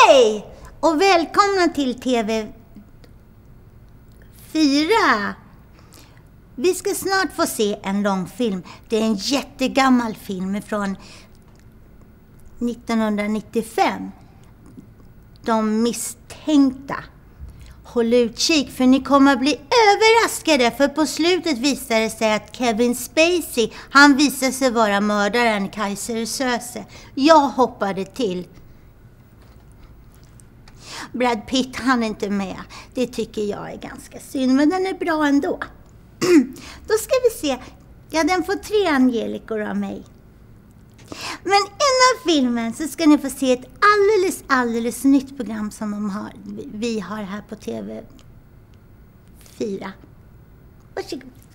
Hej! Och välkomna till TV4. Vi ska snart få se en långfilm. Det är en jättegammal film från 1995. De misstänkta. Håll utkik för ni kommer bli överraskade, för på slutet visar det sig att Kevin Spacey, han visar sig vara mördaren Kaiser Söze. Jag hoppade till. Brad Pitt, han är inte med. Det tycker jag är ganska synd, men den är bra ändå. Då ska vi se. Ja, den får 3 Angelikor av mig. Men innan filmen så ska ni få se ett alldeles nytt program som vi har här på TV4. Varsågod.